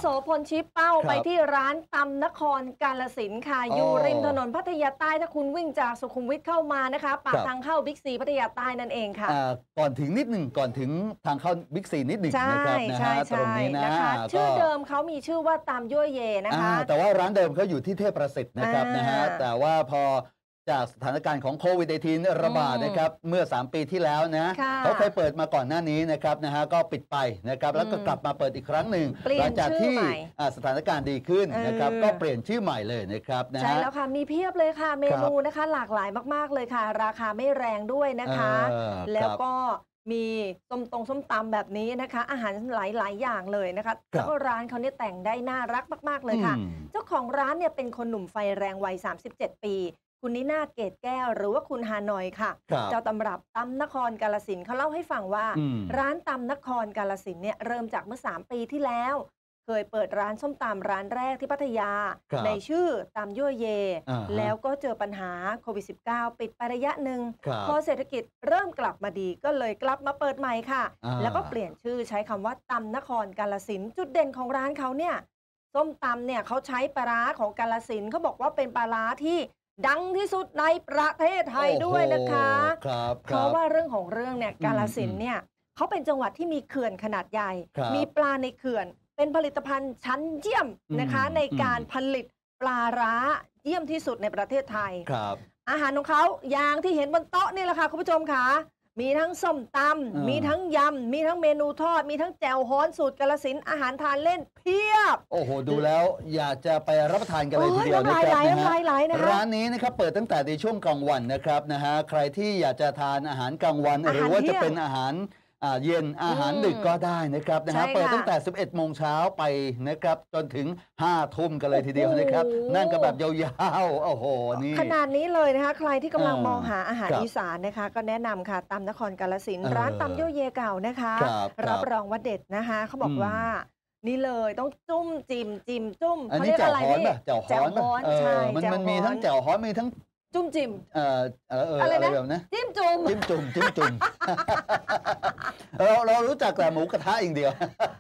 โสพลชี้เป้าไปที่ร้านตำนครกาฬสินธุ์ค่ะอยู่ริมถนนพัทยาใต้ถ้าคุณวิ่งจากสุขุมวิทเข้ามานะคะปากทางเข้าบิ๊กซีพัทยาใต้นั่นเองค่ะก่อนถึงนิดหนึ่งก่อนถึงทางเข้าบิ๊กซีนิดหนึ่งนะครับนะฮะตรงนี้นะคะชื่อเดิมเขามีชื่อว่าตำยั่วเยนะคะแต่ว่าร้านเดิมเขาอยู่ที่เทพประสิทธิ์นะครับนะฮะแต่ว่าพอจากสถานการณ์ของโควิด-19 ระบาดนะครับเมื่อ3ปีที่แล้วนะเขาเคยเปิดมาก่อนหน้านี้นะครับนะฮะก็ปิดไปนะครับแล้วก็กลับมาเปิดอีกครั้งหนึ่งหลังจากที่สถานการณ์ดีขึ้นนะครับก็เปลี่ยนชื่อใหม่เลยนะครับนะฮะใช่แล้วค่ะมีเพียบเลยค่ะเมนูนะคะหลากหลายมากๆเลยค่ะราคาไม่แรงด้วยนะคะแล้วก็มีส้มตำแบบนี้นะคะอาหารหลายอย่างเลยนะคะแล้วก็ร้านเขาเนี่ยแต่งได้น่ารักมากๆเลยค่ะเจ้าของร้านเนี่ยเป็นคนหนุ่มไฟแรงวัย37 ปีคุณนิน่าเกตแก้วหรือว่าคุณฮานอยค่ะเจ้าตำรับตำนครกาฬสินธุ์เขาเล่าให้ฟังว่าร้านตำนครกาฬสินธุ์เนี่ยเริ่มจากเมื่อ3 ปีที่แล้วเคยเปิดร้านส้มตำร้านแรกที่พัทยาในชื่อตำยั่วเยแล้วก็เจอปัญหาโควิด -19 ปิดไประยะหนึ่งพอเศรษฐกิจเริ่มกลับมาดีก็เลยกลับมาเปิดใหม่ค่ะแล้วก็เปลี่ยนชื่อใช้คำว่าตำนครกาฬสินธุ์จุดเด่นของร้านเขาเนี่ยส้มตำเนี่ยเขาใช้ปลาร้าของกาฬสินธุ์เขาบอกว่าเป็นปลาร้าที่ดังที่สุดในประเทศไทยด้วยนะคะเพราะว่าเรื่องของเรื่องเนี่ยกาฬสินธุ์เนี่ยเขาเป็นจังหวัดที่มีเขื่อนขนาดใหญ่มีปลาในเขื่อนเป็นผลิตภัณฑ์ชั้นเยี่ยมนะคะในการผลิตปลาร้าเยี่ยมที่สุดในประเทศไทยอาหารของเขาอย่างที่เห็นบนโต๊ะนี่แหละค่ะคุณผู้ชมค่ะมีทั้งส้มตำมีทั้งยำมีทั้งเมนูทอดมีทั้งแจ่วฮ้อนสูตรกาฬสินธุ์อาหารทานเล่นเพียบโอ้โหดูแล้วอยากจะไปรับประทานกันเลยทีเดียวนะครับร้านนี้นะครับเปิดตั้งแต่ในช่วงกลางวันนะครับนะฮะใครที่อยากจะทานอาหารกลางวันหรือว่าจะเป็นอาหารเย็นอาหารดึกก็ได้นะครับนะฮะเปิดตั้งแต่ 11 โมงเช้าไปนะครับจนถึง 5 ทุ่มกันเลยทีเดียวนะครับนั่งกันแบบยาวๆโอ้โหนี่ขนาดนี้เลยนะคะใครที่กำลังมองหาอาหารอีสานนะคะก็แนะนำค่ะตำนครกาฬสินธุ์ร้านตำยั่วเยเก่านะคะรับรองว่าเด็ดนะคะเขาบอกว่านี่เลยต้องจุ้มจิ้มจุ้มอันนี้แจ่วฮ้อนป่ะแจ่วฮ้อนใช่มันมีทั้งแจ่วฮ้อนมีทั้งจุ่มจิมอะไรแบบนะจิ้มจุ่มเรารู้จักแต่หมูกระทะอย่างเดียว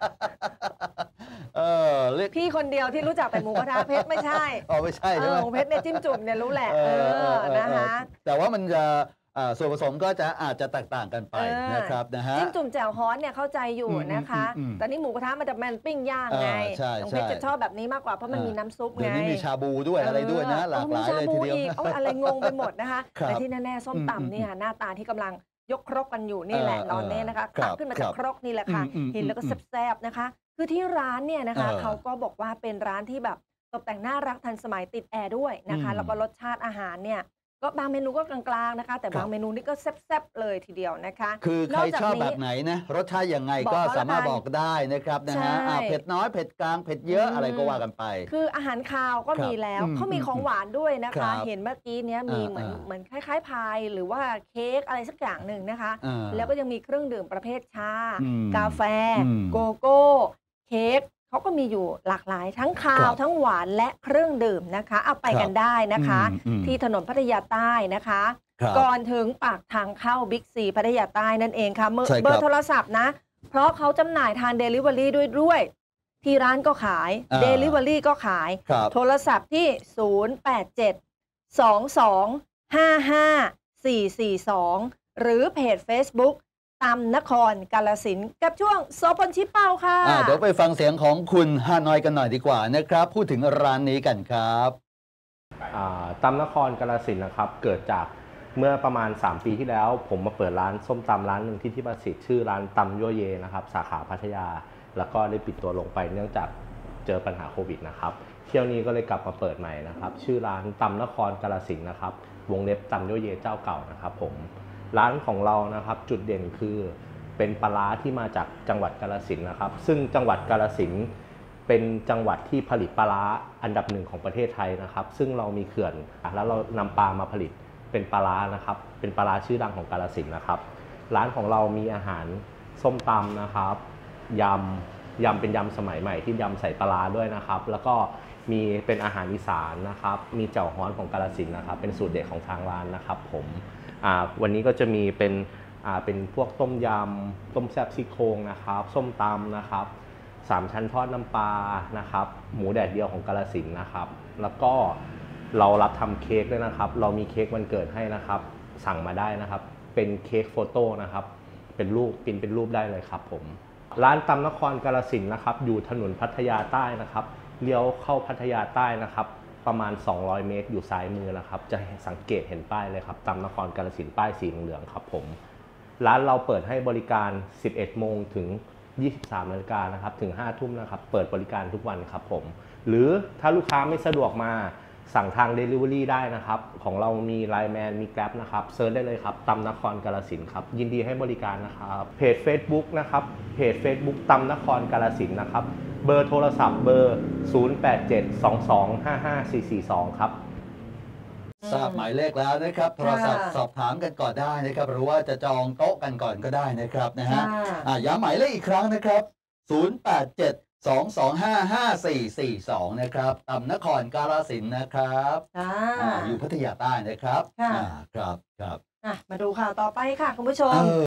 พี่คนเดียวที่รู้จักแต่หมูกระทะเพชรไม่ใช่ไม่ใช่ใช่ไหมเพชรเนี่ยจิ้มจุ่มเนี่ยรู้แหละนะคะแต่ว่ามันจะส่วนผสมก็จะอาจจะแตกต่างกันไปนะครับนะฮะจิ้มจุ่มแจ่วฮ้อนเนี่ยเข้าใจอยู่นะคะตอนนี้หมูกระทะมันจะมันปิ้งย่างไงน้องเพชรจะชอบแบบนี้มากกว่าเพราะมันมีน้ำซุปไงเดี๋ยวนี้มีชาบูด้วยอะไรด้วยนะหลากหลายเลยทีเดียวอะไรงงไปหมดนะคะแต่ที่แน่ๆส้มตำนี่ค่ะหน้าตาที่กำลังยกครกกันอยู่นี่แหละตอนนี้นะคะตักขึ้นมาจากครกนี่แหละค่ะเห็นแล้วก็แซ่บๆนะคะคือที่ร้านเนี่ยนะคะเขาก็บอกว่าเป็นร้านที่แบบตกแต่งน่ารักทันสมัยติดแอร์ด้วยนะคะแล้วก็รสชาติอาหารเนี่ยก็บางเมนูก็กลางๆนะคะแต่บางเมนูนี่ก็แซ่บๆเลยทีเดียวนะคะคือใครชอบแบบไหนนะรสชาติยังไงก็สามารถบอกได้นะครับนะฮะเผ็ดน้อยเผ็ดกลางเผ็ดเยอะอะไรก็ว่ากันไปคืออาหารคาวก็มีแล้วเขามีของหวานด้วยนะคะเห็นเมื่อกี้เนี้ยมีเหมือนคล้ายๆพายหรือว่าเค้กอะไรสักอย่างหนึ่งนะคะแล้วก็ยังมีเครื่องดื่มประเภทชากาแฟโกโก้เค้กเขาก็มีอยู่หลากหลายทั้งคาวทั้งหวานและเครื่องดื่มนะคะเอาไปกันได้นะคะที่ถนนพัทยาใต้นะคะก่อนถึงปากทางเข้าบิ๊กซีพัทยาใต้นั่นเองค่ะเบอร์โทรศัพท์นะเพราะเขาจำหน่ายทาง Delivery ด้วยที่ร้านก็ขาย Delivery ก็ขายโทรศัพท์ที่ 0872255442 หรือเพจ Facebookตำนครกาฬสินธุ์กับช่วงโสพลชี้เป้าค่ะเดี๋ยวไปฟังเสียงของคุณฮานอยกันหน่อยดีกว่านะครับพูดถึงร้านนี้กันครับตำนครกาฬสินธุ์นะครับเกิดจากเมื่อประมาณ3 ปีที่แล้วผมมาเปิดร้านส้มตำร้านหนึ่งที่ประสิทธิ์ชื่อร้านตำยั่วเยนะครับสาขาพัทยาแล้วก็ได้ปิดตัวลงไปเนื่องจากเจอปัญหาโควิดนะครับเที่ยวนี้ก็เลยกลับมาเปิดใหม่นะครับชื่อร้านตำนครกาฬสินธุ์นะครับวงเล็บตำยั่วเยเจ้าเก่านะครับผมร้านของเรานะครับจุดเด่นคือเป็นปลาร้าที่มาจากจังหวัดกาฬสินธุ์นะครับซึ่งจังหวัดกาฬสินธุ์เป็นจังหวัดที่ผลิตปลาร้าอันดับ1ของประเทศไทยนะครับซึ่งเรามีเขื่อนแล้วเรานำปลามาผลิตเป็นปลาร้านะครับเป็นปลาร้าชื่อดังของกาฬสินธุ์นะครับร้านของเรามีอาหารส้มตำนะครับยำเป็นยำสมัยใหม่ที่ยำใส่ปลาร้าด้วยนะครับแล้วก็มีเป็นอาหารอีสานนะครับมีแจ่วฮ้อนของกาฬสินธุ์นะครับเป็นสูตรเด็ดของทางร้านนะครับผมวันนี้ก็จะมีเป็นพวกต้มยำต้มแซ่บซี่โครงนะครับส้มตำนะครับ 3 ชั้นทอดน้ำปลานะครับหมูแดดเดียวของกาฬสินธุ์นะครับแล้วก็เรารับทำเค้กด้วยนะครับเรามีเค้กวันเกิดให้นะครับสั่งมาได้นะครับเป็นเค้กโฟโต้นะครับเป็นรูปเป็นรูปได้เลยครับผมร้านตำนครกาฬสินธุ์นะครับอยู่ถนนพัทยาใต้นะครับเลี้ยวเข้าพัทยาใต้นะครับประมาณ200 เมตรอยู่ซ้ายมือนะครับจะสังเกตเห็นป้ายเลยครับตำนครกาฬสินธุ์ป้ายสีเหลืองครับผมร้านเราเปิดให้บริการ 11 โมงถึง 23 นาฬิกานะครับถึง 5 ทุ่มนะครับเปิดบริการทุกวันครับผมหรือถ้าลูกค้าไม่สะดวกมาสั่งทาง Delivery ได้นะครับของเรามี Line Man มี Grab นะครับเซิร์ชได้เลยครับตำนครกาฬสินธุ์ครับยินดีให้บริการนะครับเพจ Facebook นะครับเพจ Facebook ตำนครกาฬสินธุ์นะครับเบอร์โทรศัพท์เบอร์ 0872255442 ครับทราบหมายเลขแล้วนะครับโทรศัพท์สอบถามกันก่อนได้นะครับหรือว่าจะจองโต๊ะกันก่อนก็ได้นะครับนะฮะย้ำหมายเลขอีกครั้งนะครับ0872255442นะครับตำนครกาฬสินธุ์นะครับอยู่พัทยาใต้นะครับครับมาดูข่าวต่อไปค่ะคุณผู้ชม